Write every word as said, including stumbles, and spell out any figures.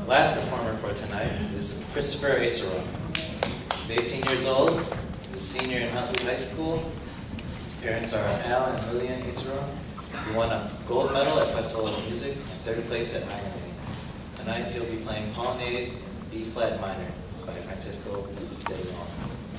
last performer for tonight is Christopher Aceron. He's eighteen years old. He's a senior in Huntley High School. His parents are Al and Lillian Aceron. He won a gold medal at Festival of Music and third place at Miami. Tonight he'll be playing Polinaise in B-flat minor by Francisco de Leone.